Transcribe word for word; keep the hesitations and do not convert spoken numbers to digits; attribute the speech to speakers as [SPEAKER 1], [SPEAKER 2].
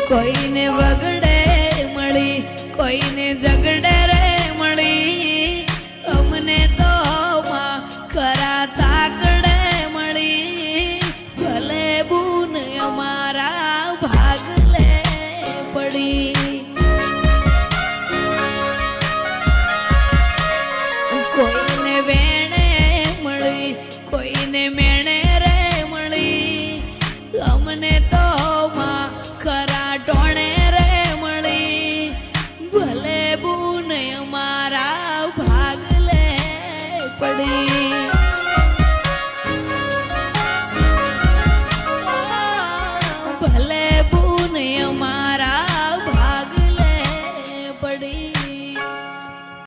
[SPEAKER 1] कोई ने वगड़े मड़ी कोई ने झगड़े रे मड़ी हमने तो मां खरा ताकड़े मड़ी भले बून हमारा भाग ले पड़ी कोई ने वेणे मड़ी कोई ने मेणे रे मड़ी हमने तो मां खरा टोणे रे मड़ी भले बून हमारा भाग ले पड़ी।